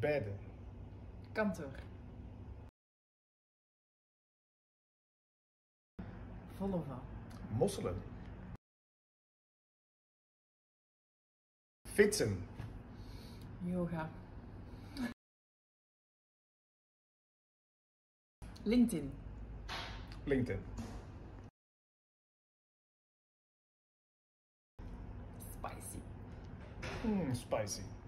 Beide. Kantoor. Volvo. Mosselen. Fietsen. Yoga. LinkedIn. LinkedIn. Spicy. Spicy.